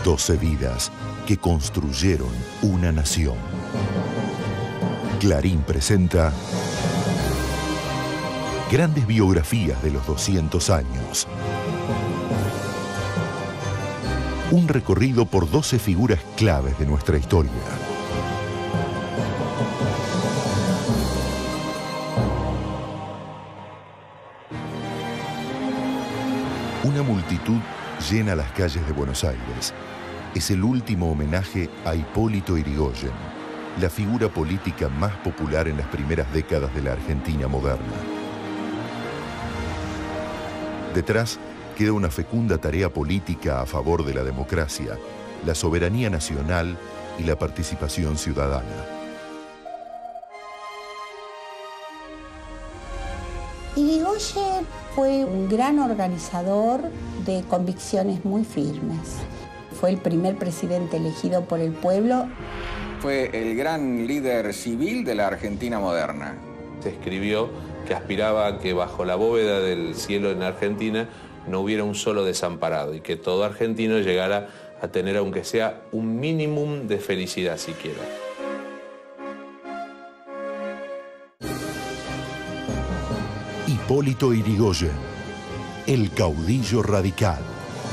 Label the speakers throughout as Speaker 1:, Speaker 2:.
Speaker 1: 12 vidas que construyeron una nación. Clarín presenta grandes biografías de los 200 años. Un recorrido por 12 figuras claves de nuestra historia. Una multitud llena las calles de Buenos Aires. Es el último homenaje a Hipólito Yrigoyen, la figura política más popular en las primeras décadas de la Argentina moderna. Detrás queda una fecunda tarea política a favor de la democracia, la soberanía nacional y la participación ciudadana.
Speaker 2: Yrigoyen fue un gran organizador de convicciones muy firmes. Fue el primer presidente elegido por el pueblo.
Speaker 3: Fue el gran líder civil de la Argentina moderna.
Speaker 4: Se escribió que aspiraba a que bajo la bóveda del cielo en Argentina no hubiera un solo desamparado y que todo argentino llegara a tener, aunque sea, un mínimo de felicidad siquiera.
Speaker 1: Hipólito Yrigoyen, el caudillo radical.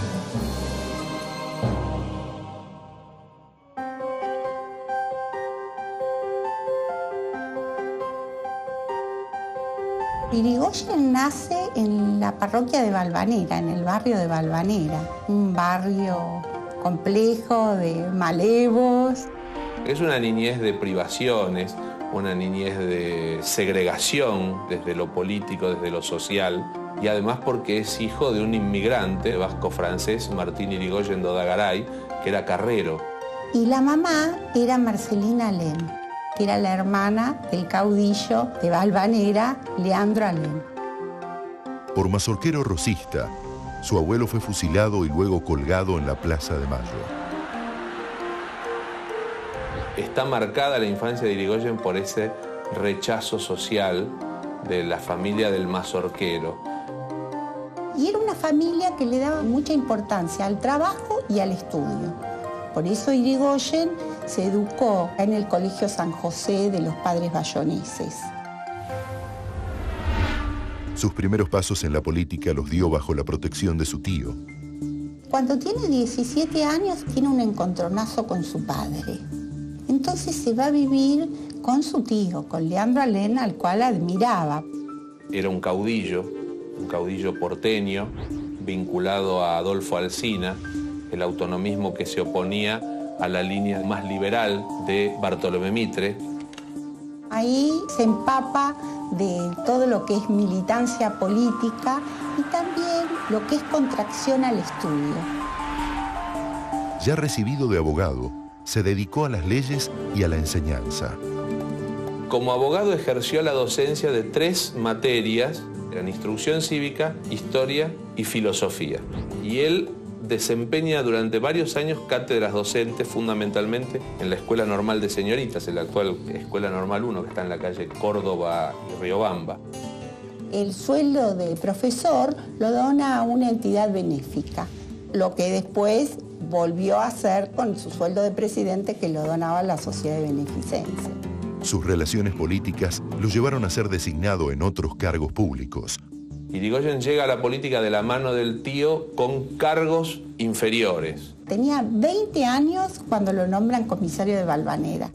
Speaker 2: Yrigoyen nace en la parroquia de Valvanera, en el barrio de Valvanera, un barrio complejo de malevos.
Speaker 4: Es una niñez de privaciones, una niñez de segregación desde lo político, desde lo social, y además porque es hijo de un inmigrante vasco-francés, Martín Yrigoyen d'Oddagaray, que era carrero.
Speaker 2: Y la mamá era Marcelina Alem, que era la hermana del caudillo de Valvanera, Leandro Alem.
Speaker 1: Por mazorquero rosista, su abuelo fue fusilado y luego colgado en la Plaza de Mayo.
Speaker 4: Está marcada la infancia de Yrigoyen por ese rechazo social de la familia del mazorquero.
Speaker 2: Y era una familia que le daba mucha importancia al trabajo y al estudio. Por eso Yrigoyen se educó en el Colegio San José de los Padres Bayoneses.
Speaker 1: Sus primeros pasos en la política los dio bajo la protección de su tío.
Speaker 2: Cuando tiene 17 años tiene un encontronazo con su padre. Entonces se va a vivir con su tío, con Leandro Alem, al cual admiraba.
Speaker 4: Era un caudillo porteño, vinculado a Adolfo Alsina, el autonomismo que se oponía a la línea más liberal de Bartolomé Mitre.
Speaker 2: Ahí se empapa de todo lo que es militancia política y también lo que es contracción al estudio.
Speaker 1: Ya recibido de abogado, se dedicó a las leyes y a la enseñanza.
Speaker 4: Como abogado ejerció la docencia de 3 materias, eran instrucción cívica, historia y filosofía. Y él desempeña durante varios años cátedras docentes, fundamentalmente en la Escuela Normal de Señoritas, en la actual Escuela Normal 1, que está en la calle Córdoba y Riobamba.
Speaker 2: El sueldo de profesor lo dona a una entidad benéfica, lo que después volvió a hacer con su sueldo de presidente, que lo donaba a la Sociedad de Beneficencia.
Speaker 1: Sus relaciones políticas lo llevaron a ser designado en otros cargos públicos.
Speaker 4: Yrigoyen llega a la política de la mano del tío con cargos inferiores.
Speaker 2: Tenía 20 años cuando lo nombran comisario de Valvanera.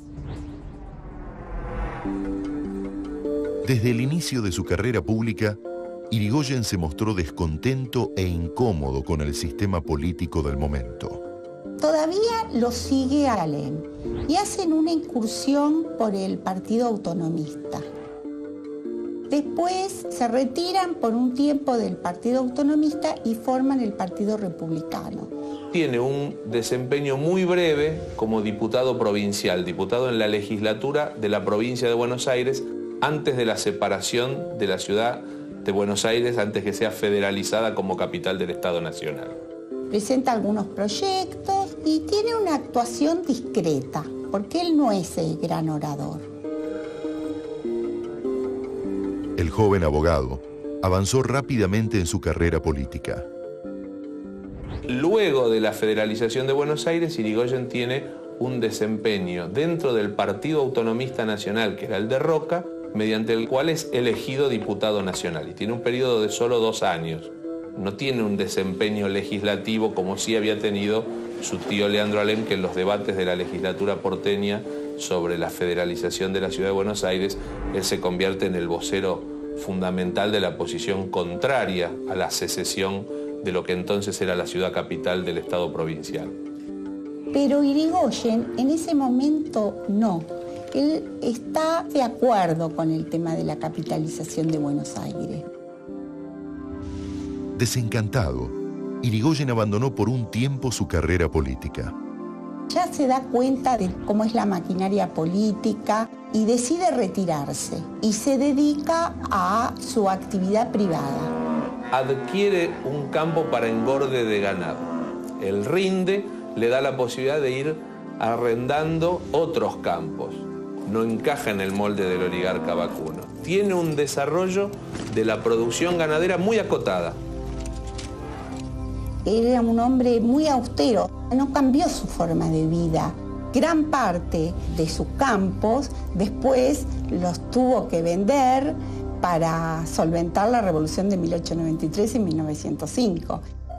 Speaker 1: Desde el inicio de su carrera pública, Yrigoyen se mostró descontento e incómodo con el sistema político del momento.
Speaker 2: Todavía lo sigue Alem y hacen una incursión por el Partido Autonomista. Después se retiran por un tiempo del Partido Autonomista y forman el Partido Republicano.
Speaker 4: Tiene un desempeño muy breve como diputado provincial, diputado en la legislatura de la provincia de Buenos Aires, antes de la separación de la ciudad de Buenos Aires, antes que sea federalizada como capital del Estado Nacional.
Speaker 2: Presenta algunos proyectos y tiene una actuación discreta, porque él no es el gran orador.
Speaker 1: El joven abogado avanzó rápidamente en su carrera política.
Speaker 4: Luego de la federalización de Buenos Aires, Irigoyen tiene un desempeño dentro del Partido Autonomista Nacional, que era el de Roca, mediante el cual es elegido diputado nacional. Y tiene un periodo de solo 2 años. No tiene un desempeño legislativo como sí había tenido su tío Leandro Alem, que en los debates de la legislatura porteña sobre la federalización de la ciudad de Buenos Aires, él se convierte en el vocero fundamental de la posición contraria a la secesión de lo que entonces era la ciudad capital del Estado provincial.
Speaker 2: Pero Irigoyen en ese momento no. Él está de acuerdo con el tema de la capitalización de Buenos Aires.
Speaker 1: Desencantado, Irigoyen abandonó por un tiempo su carrera política.
Speaker 2: Ya se da cuenta de cómo es la maquinaria política y decide retirarse y se dedica a su actividad privada.
Speaker 4: Adquiere un campo para engorde de ganado. El rinde le da la posibilidad de ir arrendando otros campos. No encaja en el molde del oligarca vacuno. Tiene un desarrollo de la producción ganadera muy acotada.
Speaker 2: Él era un hombre muy austero, no cambió su forma de vida. Gran parte de sus campos después los tuvo que vender para solventar la revolución de 1893 y 1905.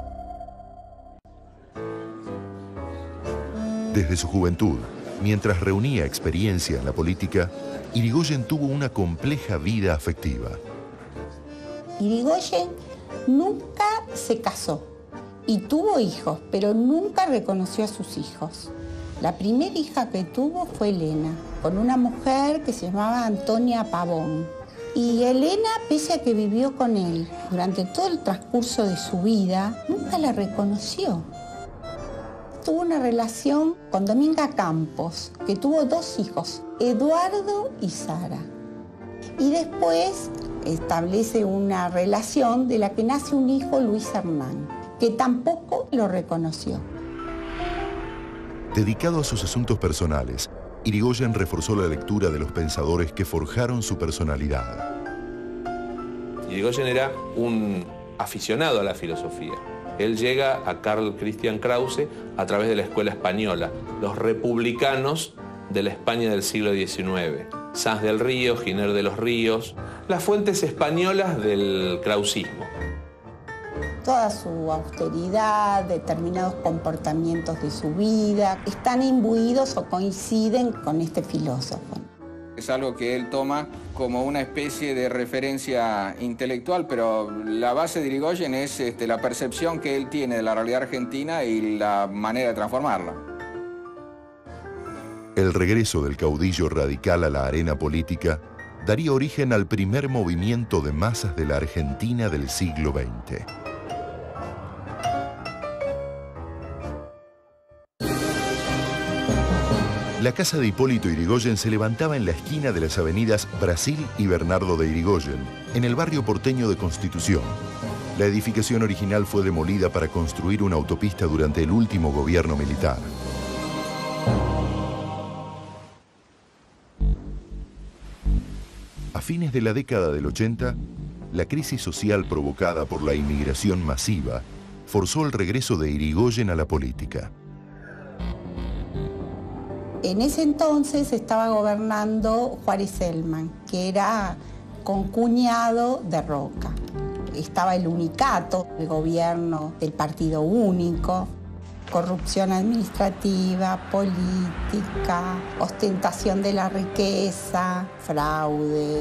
Speaker 1: Desde su juventud, mientras reunía experiencia en la política, Irigoyen tuvo una compleja vida afectiva.
Speaker 2: Irigoyen nunca se casó y tuvo hijos, pero nunca reconoció a sus hijos. La primera hija que tuvo fue Elena, con una mujer que se llamaba Antonia Pavón. Y Elena, pese a que vivió con él durante todo el transcurso de su vida, nunca la reconoció. Tuvo una relación con Dominga Campos, que tuvo 2 hijos, Eduardo y Sara. Y después establece una relación de la que nace un hijo, Luis Hernán, que tampoco lo reconoció.
Speaker 1: Dedicado a sus asuntos personales, Irigoyen reforzó la lectura de los pensadores que forjaron su personalidad.
Speaker 4: Irigoyen era un aficionado a la filosofía. Él llega a Karl Christian Krause a través de la escuela española, los republicanos de la España del siglo XIX. Sanz del Río, Giner de los Ríos, las fuentes españolas del krausismo.
Speaker 2: Toda su austeridad, determinados comportamientos de su vida, están imbuidos o coinciden con este filósofo.
Speaker 3: Es algo que él toma como una especie de referencia intelectual, pero la base de Irigoyen es la percepción que él tiene de la realidad argentina y la manera de transformarla.
Speaker 1: El regreso del caudillo radical a la arena política daría origen al primer movimiento de masas de la Argentina del siglo XX. La casa de Hipólito Yrigoyen se levantaba en la esquina de las avenidas Brasil y Bernardo de Yrigoyen, en el barrio porteño de Constitución. La edificación original fue demolida para construir una autopista durante el último gobierno militar. A fines de la década del 80, la crisis social provocada por la inmigración masiva forzó el regreso de Yrigoyen a la política.
Speaker 2: En ese entonces estaba gobernando Juárez Celman, que era concuñado de Roca. Estaba el unicato, el gobierno del partido único, corrupción administrativa, política, ostentación de la riqueza, fraude.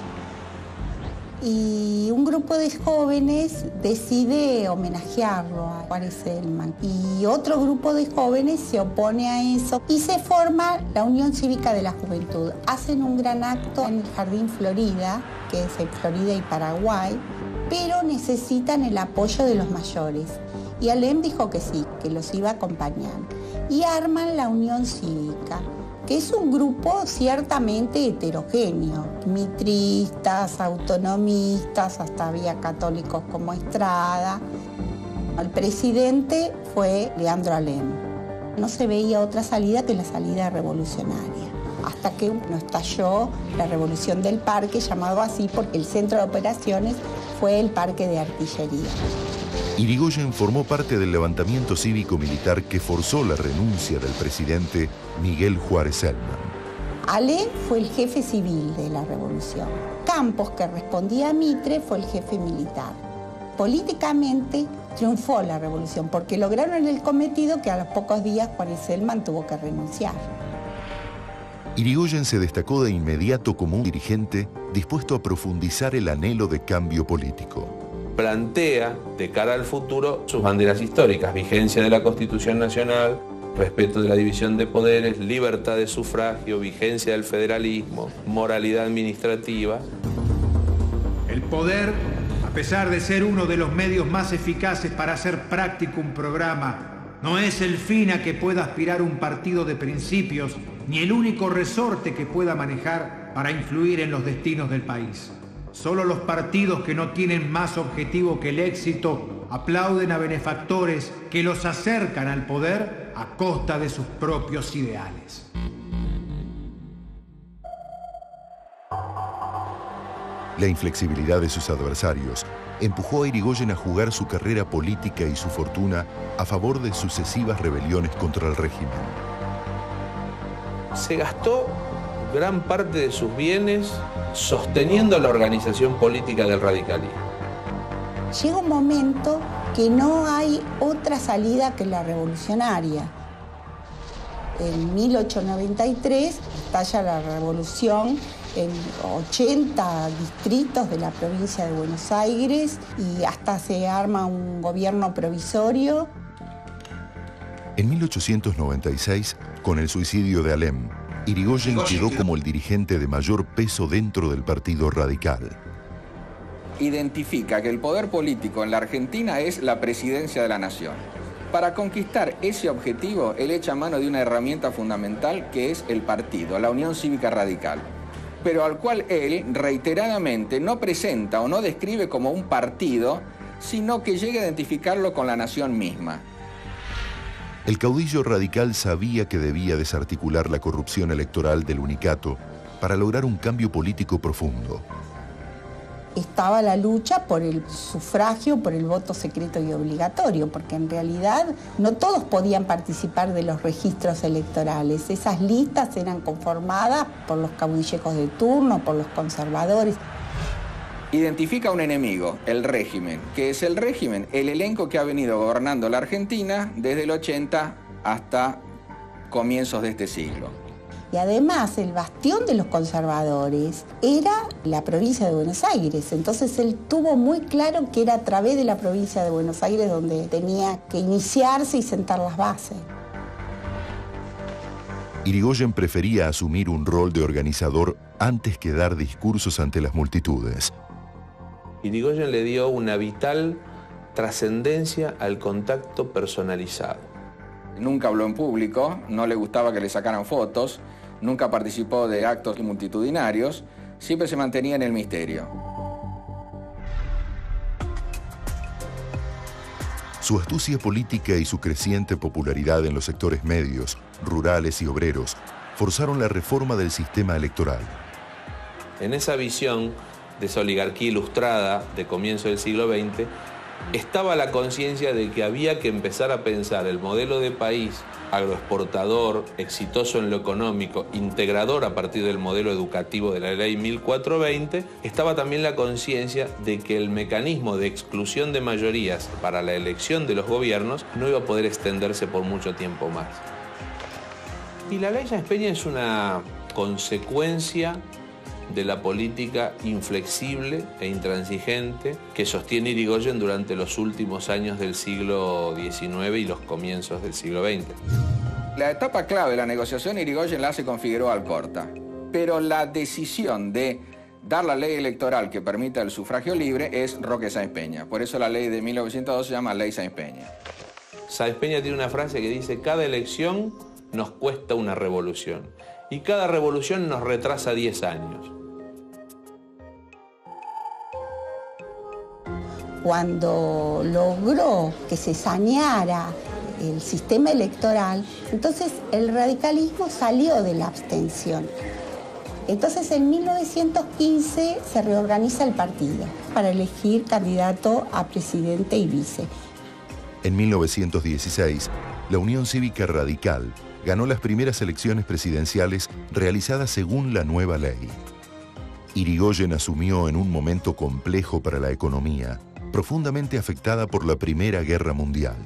Speaker 2: Y un grupo de jóvenes decide homenajearlo a Juárez Celman. Y otro grupo de jóvenes se opone a eso y se forma la Unión Cívica de la Juventud. Hacen un gran acto en el Jardín Florida, que es en Florida y Paraguay, pero necesitan el apoyo de los mayores. Y Alem dijo que sí, que los iba a acompañar. Y arman la Unión Cívica, que es un grupo ciertamente heterogéneo. Mitristas, autonomistas, hasta había católicos como Estrada. El presidente fue Leandro Alem. No se veía otra salida que la salida revolucionaria, hasta que estalló la Revolución del Parque, llamado así porque el centro de operaciones fue el Parque de Artillería.
Speaker 1: Irigoyen formó parte del levantamiento cívico-militar que forzó la renuncia del presidente Miguel Juárez Celman.
Speaker 2: Ale fue el jefe civil de la revolución. Campos, que respondía a Mitre, fue el jefe militar. Políticamente triunfó la revolución porque lograron el cometido que a los pocos días Juárez Celman tuvo que renunciar.
Speaker 1: Irigoyen se destacó de inmediato como un dirigente dispuesto a profundizar el anhelo de cambio político.
Speaker 4: Plantea, de cara al futuro, sus banderas históricas: vigencia de la Constitución Nacional, respeto de la división de poderes, libertad de sufragio, vigencia del federalismo, moralidad administrativa.
Speaker 5: El poder, a pesar de ser uno de los medios más eficaces para hacer práctico un programa, no es el fin a que pueda aspirar un partido de principios, ni el único resorte que pueda manejar para influir en los destinos del país. Solo los partidos que no tienen más objetivo que el éxito aplauden a benefactores que los acercan al poder a costa de sus propios ideales.
Speaker 1: La inflexibilidad de sus adversarios empujó a Irigoyen a jugar su carrera política y su fortuna a favor de sucesivas rebeliones contra el régimen.
Speaker 4: Se gastó gran parte de sus bienes sosteniendo la organización política del radicalismo.
Speaker 2: Llega un momento que no hay otra salida que la revolucionaria. En 1893 estalla la revolución en 80 distritos de la provincia de Buenos Aires y hasta se arma un gobierno provisorio.
Speaker 1: En 1896, con el suicidio de Alem, Irigoyen quedó como el dirigente de mayor peso dentro del Partido Radical.
Speaker 3: Identifica que el poder político en la Argentina es la presidencia de la nación. Para conquistar ese objetivo, él echa mano de una herramienta fundamental que es el partido, la Unión Cívica Radical, pero al cual él reiteradamente no presenta o no describe como un partido, sino que llega a identificarlo con la nación misma.
Speaker 1: El caudillo radical sabía que debía desarticular la corrupción electoral del unicato para lograr un cambio político profundo.
Speaker 2: Estaba la lucha por el sufragio, por el voto secreto y obligatorio, porque en realidad no todos podían participar de los registros electorales. Esas listas eran conformadas por los caudillecos de turno, por los conservadores.
Speaker 3: Identifica un enemigo, el régimen. ¿Qué es el régimen? El elenco que ha venido gobernando la Argentina desde el 80 hasta comienzos de este siglo.
Speaker 2: Y además el bastión de los conservadores era la provincia de Buenos Aires. Entonces él tuvo muy claro que era a través de la provincia de Buenos Aires donde tenía que iniciarse y sentar las bases.
Speaker 1: Irigoyen prefería asumir un rol de organizador antes que dar discursos ante las multitudes.
Speaker 4: Irigoyen le dio una vital trascendencia al contacto personalizado.
Speaker 3: Nunca habló en público, no le gustaba que le sacaran fotos, nunca participó de actos multitudinarios, siempre se mantenía en el misterio.
Speaker 1: Su astucia política y su creciente popularidad en los sectores medios, rurales y obreros forzaron la reforma del sistema electoral.
Speaker 4: En esa visión de esa oligarquía ilustrada de comienzo del siglo XX, estaba la conciencia de que había que empezar a pensar el modelo de país agroexportador, exitoso en lo económico, integrador a partir del modelo educativo de la ley 1420, estaba también la conciencia de que el mecanismo de exclusión de mayorías para la elección de los gobiernos no iba a poder extenderse por mucho tiempo más. Y la ley Sáenz Peña es una consecuencia de la política inflexible e intransigente que sostiene Irigoyen durante los últimos años del siglo XIX y los comienzos del siglo XX.
Speaker 3: La etapa clave de la negociación Irigoyen la hace con Figueroa Alcorta, pero la decisión de dar la ley electoral que permita el sufragio libre es Roque Sáenz Peña. Por eso la ley de 1902 se llama Ley Sáenz Peña.
Speaker 4: Sáenz Peña tiene una frase que dice: cada elección nos cuesta una revolución y cada revolución nos retrasa 10 años.
Speaker 2: Cuando logró que se saneara el sistema electoral, entonces el radicalismo salió de la abstención. Entonces en 1915 se reorganiza el partido para elegir candidato a presidente y vice.
Speaker 1: En 1916, la Unión Cívica Radical ganó las primeras elecciones presidenciales realizadas según la nueva ley. Irigoyen asumió en un momento complejo para la economía, profundamente afectada por la Primera Guerra Mundial.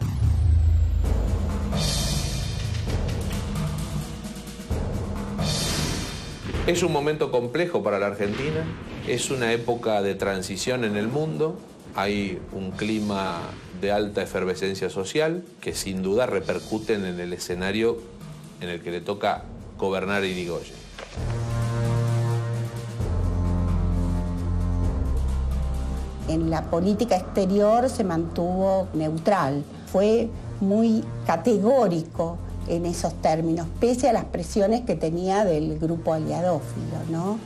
Speaker 4: Es un momento complejo para la Argentina, es una época de transición en el mundo, hay un clima de alta efervescencia social que sin duda repercuten en el escenario en el que le toca gobernar a Irigoyen.
Speaker 2: En la política exterior se mantuvo neutral, fue muy categórico en esos términos, pese a las presiones que tenía del grupo aliadófilo, ¿no?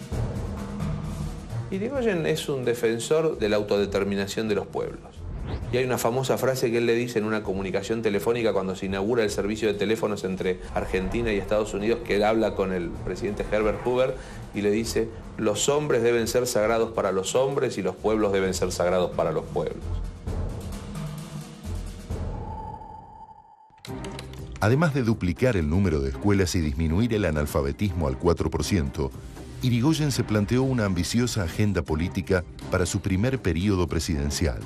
Speaker 4: Irigoyen es un defensor de la autodeterminación de los pueblos. Y hay una famosa frase que él le dice en una comunicación telefónica cuando se inaugura el servicio de teléfonos entre Argentina y Estados Unidos, que él habla con el presidente Herbert Hoover y le dice: los hombres deben ser sagrados para los hombres y los pueblos deben ser sagrados para los pueblos.
Speaker 1: Además de duplicar el número de escuelas y disminuir el analfabetismo al 4%, Irigoyen se planteó una ambiciosa agenda política para su primer periodo presidencial.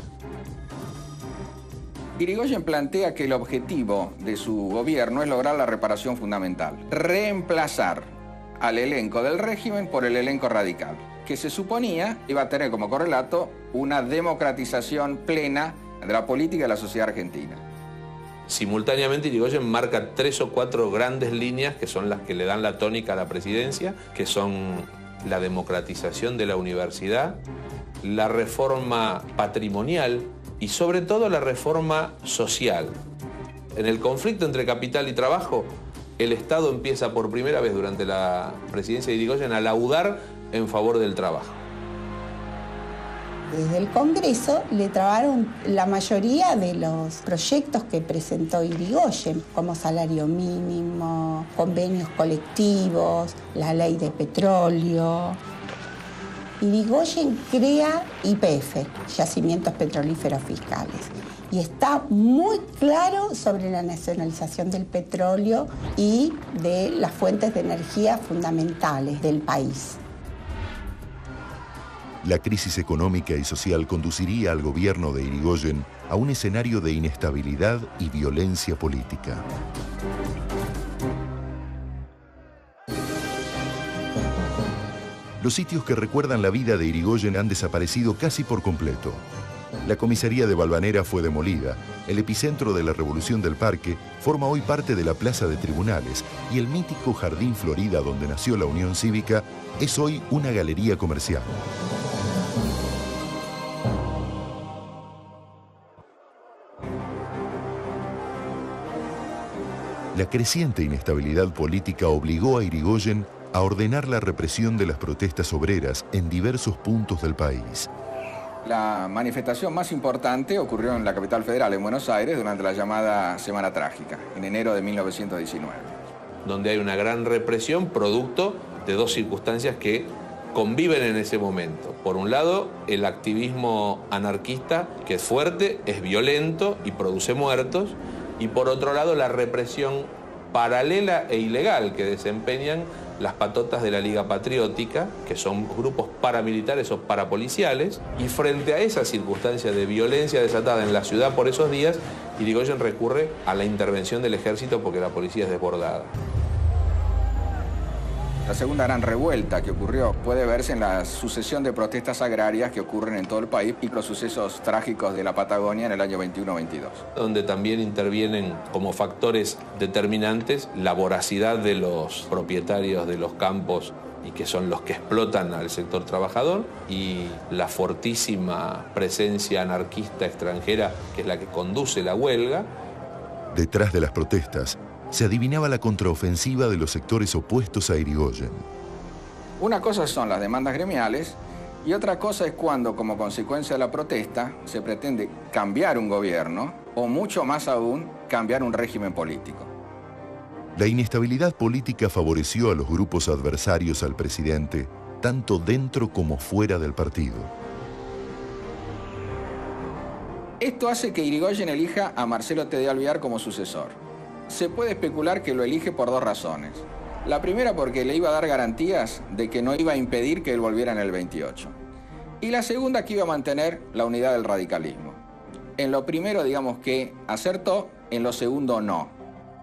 Speaker 3: Irigoyen plantea que el objetivo de su gobierno es lograr la reparación fundamental, reemplazar al elenco del régimen por el elenco radical, que se suponía iba a tener como correlato una democratización plena de la política y de la sociedad argentina.
Speaker 4: Simultáneamente, Irigoyen marca 3 o 4 grandes líneas que son las que le dan la tónica a la presidencia, que son la democratización de la universidad, la reforma patrimonial y sobre todo la reforma social. En el conflicto entre capital y trabajo, el Estado empieza por primera vez durante la presidencia de Irigoyen a laudar en favor del trabajo.
Speaker 2: Desde el Congreso le trabaron la mayoría de los proyectos que presentó Irigoyen, como salario mínimo, convenios colectivos, la ley de petróleo. Irigoyen crea YPF, Yacimientos Petrolíferos Fiscales, y está muy claro sobre la nacionalización del petróleo y de las fuentes de energía fundamentales del país.
Speaker 1: La crisis económica y social conduciría al gobierno de Irigoyen a un escenario de inestabilidad y violencia política. Los sitios que recuerdan la vida de Irigoyen han desaparecido casi por completo. La comisaría de Valvanera fue demolida, el epicentro de la Revolución del Parque forma hoy parte de la Plaza de Tribunales y el mítico Jardín Florida donde nació la Unión Cívica es hoy una galería comercial. La creciente inestabilidad política obligó a Irigoyen a ordenar la represión de las protestas obreras en diversos puntos del país.
Speaker 3: La manifestación más importante ocurrió en la capital federal, en Buenos Aires, durante la llamada Semana Trágica, en enero de 1919.
Speaker 4: Donde hay una gran represión producto de 2 circunstancias que conviven en ese momento. Por un lado, el activismo anarquista, que es fuerte, es violento y produce muertos. Y por otro lado, la represión paralela e ilegal que desempeñan las patotas de la Liga Patriótica, que son grupos paramilitares o parapoliciales, y frente a esa circunstancia de violencia desatada en la ciudad por esos días, Irigoyen recurre a la intervención del ejército porque la policía es desbordada.
Speaker 3: La segunda gran revuelta que ocurrió puede verse en la sucesión de protestas agrarias que ocurren en todo el país y los sucesos trágicos de la Patagonia en el año 21-22.
Speaker 4: Donde también intervienen como factores determinantes la voracidad de los propietarios de los campos y que son los que explotan al sector trabajador y la fortísima presencia anarquista extranjera que es la que conduce la huelga.
Speaker 1: Detrás de las protestas se adivinaba la contraofensiva de los sectores opuestos a Irigoyen.
Speaker 3: Una cosa son las demandas gremiales y otra cosa es cuando, como consecuencia de la protesta, se pretende cambiar un gobierno o, mucho más aún, cambiar un régimen político.
Speaker 1: La inestabilidad política favoreció a los grupos adversarios al presidente, tanto dentro como fuera del partido.
Speaker 3: Esto hace que Irigoyen elija a Marcelo T. de Alvear como sucesor. Se puede especular que lo elige por dos razones. La primera porque le iba a dar garantías de que no iba a impedir que él volviera en el 28. Y la segunda que iba a mantener la unidad del radicalismo. En lo primero, digamos que acertó, en lo segundo no.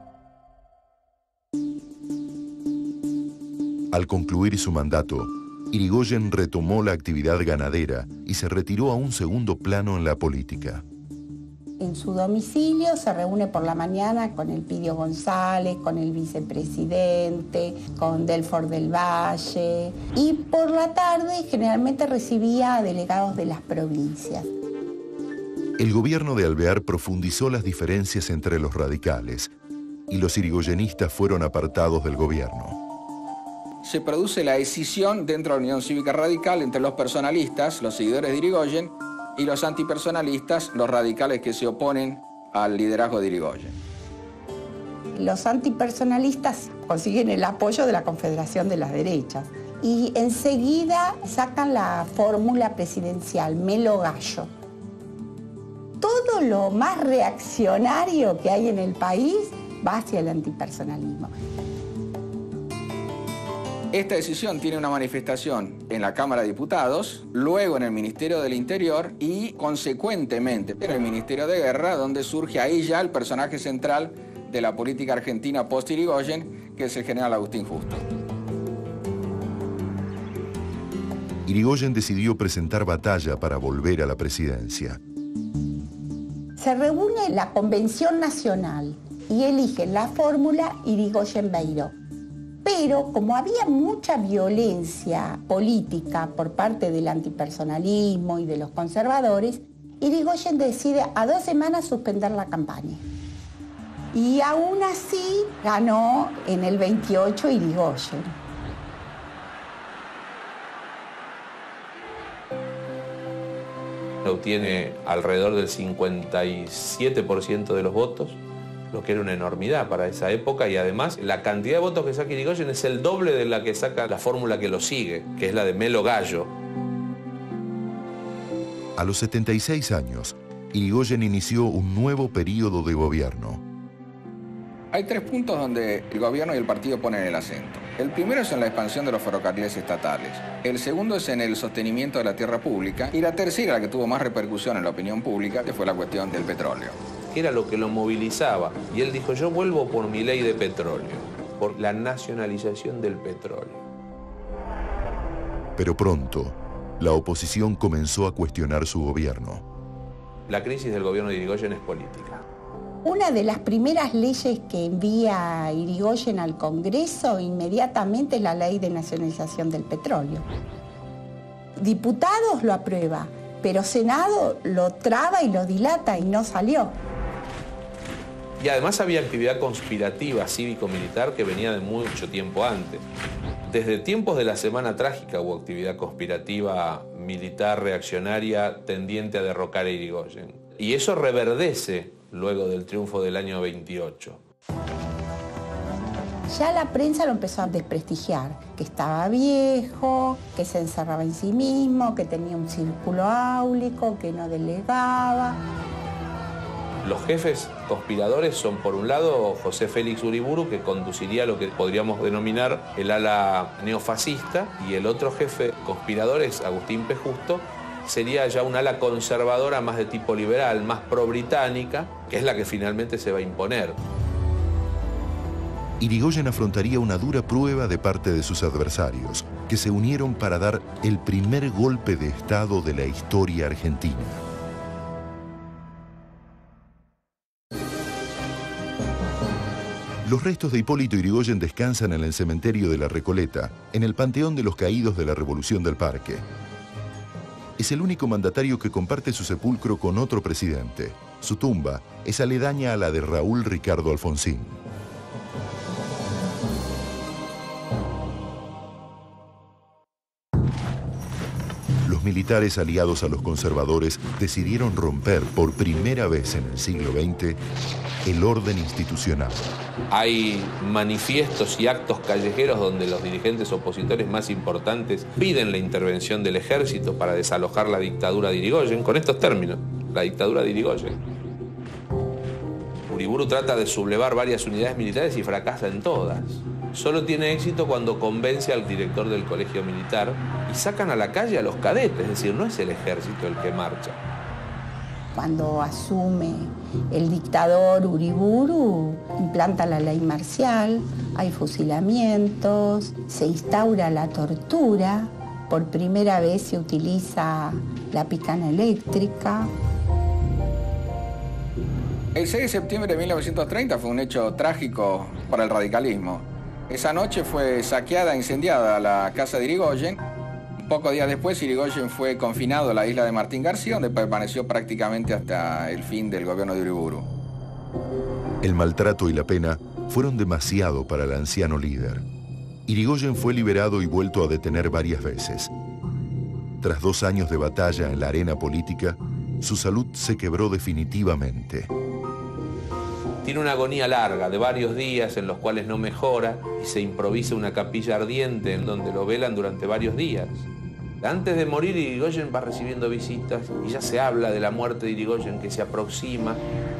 Speaker 1: Al concluir su mandato, Irigoyen retomó la actividad ganadera y se retiró a un segundo plano en la política.
Speaker 2: En su domicilio se reúne por la mañana con Elpidio González, con el vicepresidente, con Delfort del Valle, y por la tarde generalmente recibía a delegados de las provincias.
Speaker 1: El gobierno de Alvear profundizó las diferencias entre los radicales y los irigoyenistas fueron apartados del gobierno.
Speaker 3: Se produce la escisión dentro de la Unión Cívica Radical entre los personalistas, los seguidores de Irigoyen, y los antipersonalistas, los radicales que se oponen al liderazgo de Irigoyen.
Speaker 2: Los antipersonalistas consiguen el apoyo de la Confederación de las Derechas y enseguida sacan la fórmula presidencial, Melo Gallo. Todo lo más reaccionario que hay en el país va hacia el antipersonalismo.
Speaker 3: Esta decisión tiene una manifestación en la Cámara de Diputados, luego en el Ministerio del Interior y, consecuentemente, en el Ministerio de Guerra, donde surge ahí ya el personaje central de la política argentina post-Irigoyen, que es el general Agustín Justo.
Speaker 1: Irigoyen decidió presentar batalla para volver a la presidencia.
Speaker 2: Se reúne la Convención Nacional y eligen la fórmula Irigoyen-Beiró. Pero como había mucha violencia política por parte del antipersonalismo y de los conservadores, Irigoyen decide a 2 semanas suspender la campaña. Y aún así ganó en el 28 Irigoyen.
Speaker 4: Obtiene alrededor del 57% de los votos, lo que era una enormidad para esa época, y además la cantidad de votos que saca Irigoyen es el doble de la que saca la fórmula que lo sigue, que es la de Melo Gallo.
Speaker 1: A los 76 años, Irigoyen inició un nuevo periodo de gobierno.
Speaker 3: Hay 3 puntos donde el gobierno y el partido ponen el acento. El primero es en la expansión de los ferrocarriles estatales. El segundo es en el sostenimiento de la tierra pública. Y la tercera, la que tuvo más repercusión en la opinión pública, que fue la cuestión del petróleo.
Speaker 4: Era lo que lo movilizaba. Y él dijo, yo vuelvo por mi ley de petróleo, por la nacionalización del petróleo.
Speaker 1: Pero pronto, la oposición comenzó a cuestionar su gobierno.
Speaker 4: La crisis del gobierno de Irigoyen es política.
Speaker 2: Una de las primeras leyes que envía Irigoyen al Congreso inmediatamente es la ley de nacionalización del petróleo. Diputados lo aprueba, pero Senado lo traba y lo dilata y no salió.
Speaker 4: Y además había actividad conspirativa cívico-militar que venía de mucho tiempo antes. Desde tiempos de la Semana Trágica hubo actividad conspirativa militar reaccionaria tendiente a derrocar a Irigoyen. Y eso reverdece luego del triunfo del año 28.
Speaker 2: Ya la prensa lo empezó a desprestigiar, que estaba viejo, que se encerraba en sí mismo, que tenía un círculo áulico, que no delegaba.
Speaker 4: Los jefes conspiradores son, por un lado, José Félix Uriburu, que conduciría lo que podríamos denominar el ala neofascista, y el otro jefe conspirador es Agustín P. Justo, sería ya un ala conservadora más de tipo liberal, más pro-británica, que es la que finalmente se va a imponer.
Speaker 1: Irigoyen afrontaría una dura prueba de parte de sus adversarios, que se unieron para dar el primer golpe de Estado de la historia argentina. Los restos de Hipólito Yrigoyen descansan en el cementerio de La Recoleta, en el Panteón de los Caídos de la Revolución del Parque. Es el único mandatario que comparte su sepulcro con otro presidente. Su tumba es aledaña a la de Raúl Ricardo Alfonsín. Los militares aliados a los conservadores decidieron romper por primera vez en el siglo XX el orden institucional.
Speaker 4: Hay manifiestos y actos callejeros donde los dirigentes opositores más importantes piden la intervención del ejército para desalojar la dictadura de Irigoyen, con estos términos, la dictadura de Irigoyen. Uriburu trata de sublevar varias unidades militares y fracasa en todas. Solo tiene éxito cuando convence al director del colegio militar y sacan a la calle a los cadetes, es decir, no es el ejército el que marcha.
Speaker 2: Cuando asume el dictador Uriburu, implanta la ley marcial, hay fusilamientos, se instaura la tortura, por primera vez se utiliza la picana eléctrica.
Speaker 3: El 6 de septiembre de 1930 fue un hecho trágico para el radicalismo. Esa noche fue saqueada e incendiada la casa de Irigoyen. Pocos días después, Irigoyen fue confinado a la isla de Martín García, donde permaneció prácticamente hasta el fin del gobierno de Uriburu.
Speaker 1: El maltrato y la pena fueron demasiado para el anciano líder. Irigoyen fue liberado y vuelto a detener varias veces. Tras 2 años de batalla en la arena política, su salud se quebró definitivamente.
Speaker 4: Tiene una agonía larga de varios días en los cuales no mejora y se improvisa una capilla ardiente en donde lo velan durante varios días. Antes de morir, Irigoyen va recibiendo visitas y ya se habla de la muerte de Irigoyen que se aproxima.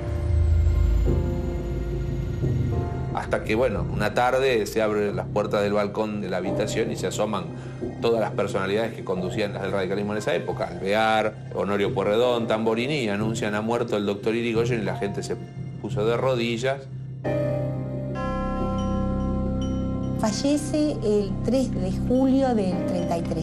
Speaker 4: Hasta que, bueno, una tarde se abren las puertas del balcón de la habitación y se asoman todas las personalidades que conducían el radicalismo en esa época. Alvear, Honorio Pueyrredón, Tamborini, y anuncian ha muerto el doctor Irigoyen y la gente se puso de rodillas.
Speaker 2: Fallece el 3 de julio del 33.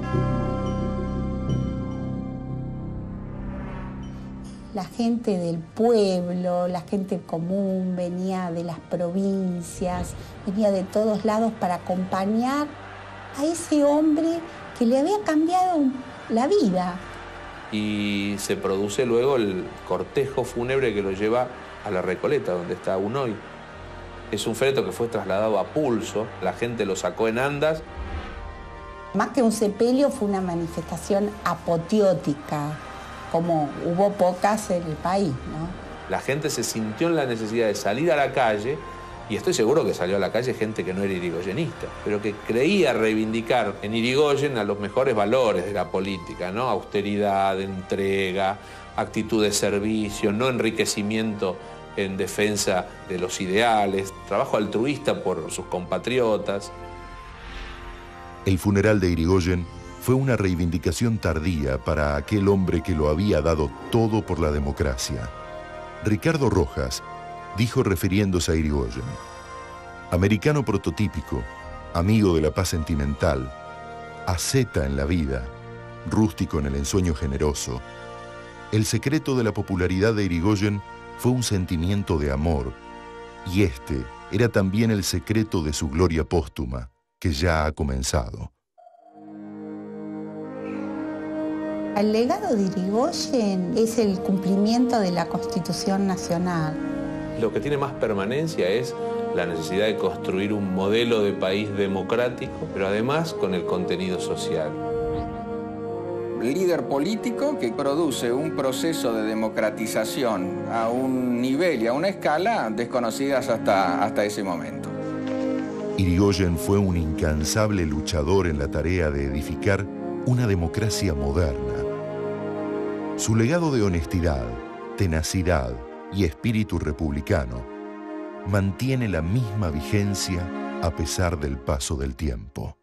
Speaker 2: La gente del pueblo, la gente común, venía de las provincias, venía de todos lados para acompañar a ese hombre que le había cambiado la vida.
Speaker 4: Y se produce luego el cortejo fúnebre que lo lleva a la Recoleta, donde está aún hoy. Es un féretro que fue trasladado a pulso, la gente lo sacó en andas.
Speaker 2: Más que un sepelio, fue una manifestación apoteótica, como hubo pocas en el país, ¿no?
Speaker 4: La gente se sintió en la necesidad de salir a la calle, y estoy seguro que salió a la calle gente que no era irigoyenista, pero que creía reivindicar en Irigoyen a los mejores valores de la política, ¿no? Austeridad, entrega, actitud de servicio, no enriquecimiento en defensa de los ideales, trabajo altruista por sus compatriotas.
Speaker 1: El funeral de Irigoyen fue una reivindicación tardía para aquel hombre que lo había dado todo por la democracia. Ricardo Rojas dijo refiriéndose a Irigoyen: americano prototípico, amigo de la paz sentimental, asceta en la vida, rústico en el ensueño generoso. El secreto de la popularidad de Irigoyen fue un sentimiento de amor, y este era también el secreto de su gloria póstuma, que ya ha comenzado.
Speaker 2: El legado de Irigoyen es el cumplimiento de la Constitución Nacional.
Speaker 4: Lo que tiene más permanencia es la necesidad de construir un modelo de país democrático, pero además con el contenido social.
Speaker 3: Líder político que produce un proceso de democratización a un nivel y a una escala desconocidas hasta ese momento.
Speaker 1: Irigoyen fue un incansable luchador en la tarea de edificar una democracia moderna. Su legado de honestidad, tenacidad y espíritu republicano mantiene la misma vigencia a pesar del paso del tiempo.